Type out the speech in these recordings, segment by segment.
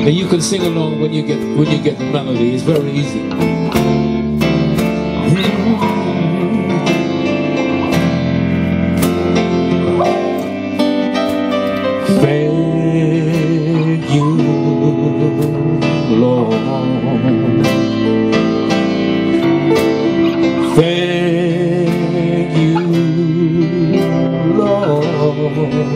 And you can sing along when you get the melody. It's very easy. Thank you, Lord. Thank you, Lord.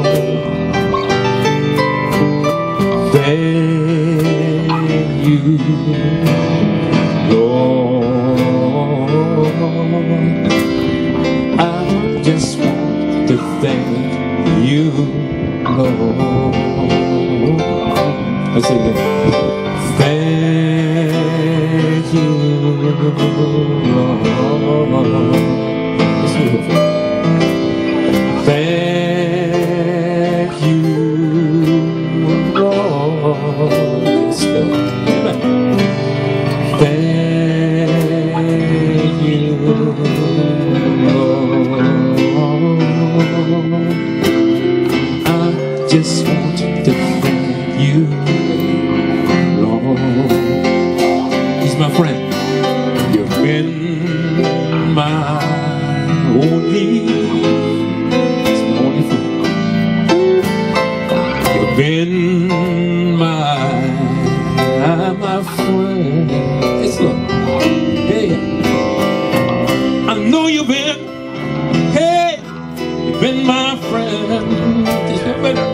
Thank you, Lord. I just want to thank you, Lord. Let's sing it. Thank you, Lord. Let's move it. Thank you, Lord. Let's go. Amen. Thank you, Lord. I just want to thank you, Lord. He's my friend. You've been my only friend. You've been my friend. It's love. Hey, I know you've been. Hey, you've been my friend. Just get better.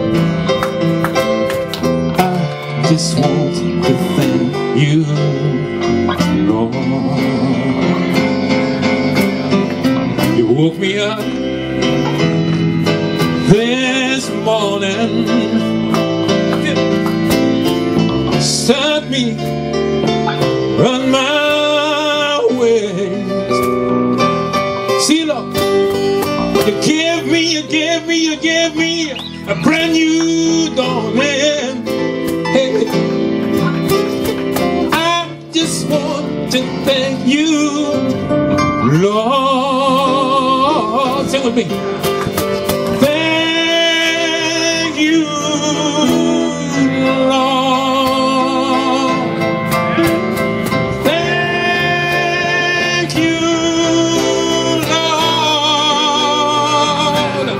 I just want to thank you, Lord. You woke me up this morning, set me on my way. See, Lord, you gave me a brand new dawning. Hey, I just want to thank you, Lord. Sing with me. Thank you, Lord. Thank you, Lord.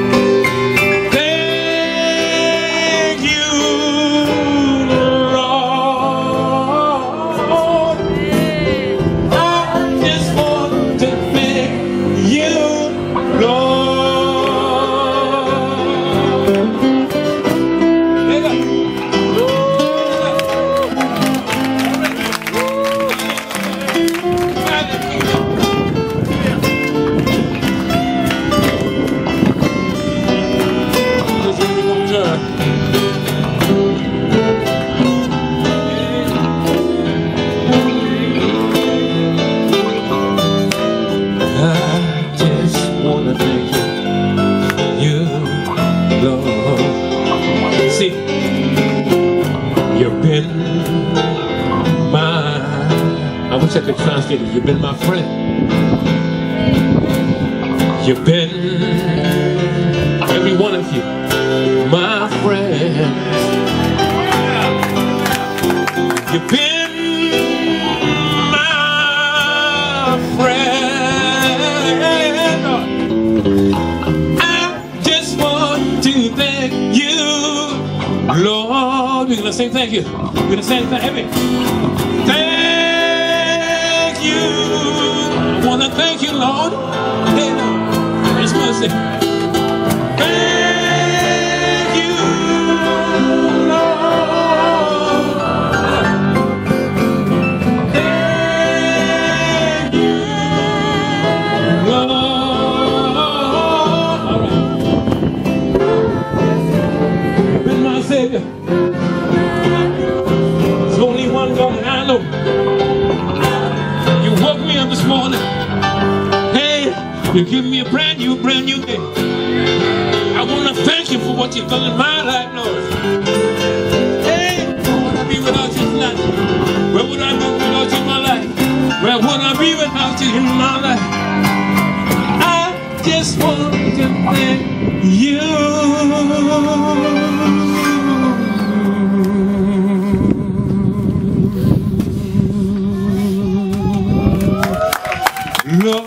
Thank you, Lord. I just want to thank you, Lord. See, you've been my, I wish I could translate it. You've been my friend. You've been, every one of you, my friend. You've been my friend. I just want to thank you, Lord. We're gonna say thank you. We're gonna say thank you. Thank you. I wanna thank you, Lord. Hey, it's mercy. Thank you, Lord. Thank you, Lord. All right. You've been my Savior. There's only one God that I know. You woke me up this morning. Hey, you give me a brand new day. I want to thank you for what you've done in my life, Lord. Hey, where would I be without you tonight? Where would I be without you in my life? Where would I be without you in my life? I just want to thank you. Lord.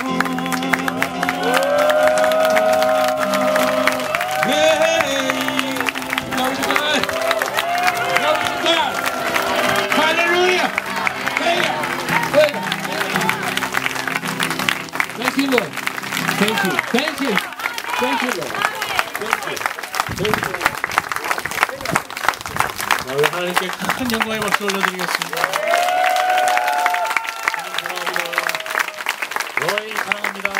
Hey, glory to God. Glory to God. Hallelujah. Hey, hey. Thank you, Lord. Thank you. Thank you. Thank you, Lord. Thank you. Thank you. 우리 하나님께 큰 영광의 박수 올려드리겠습니다. 하나님 사랑합니다. 사랑합니다.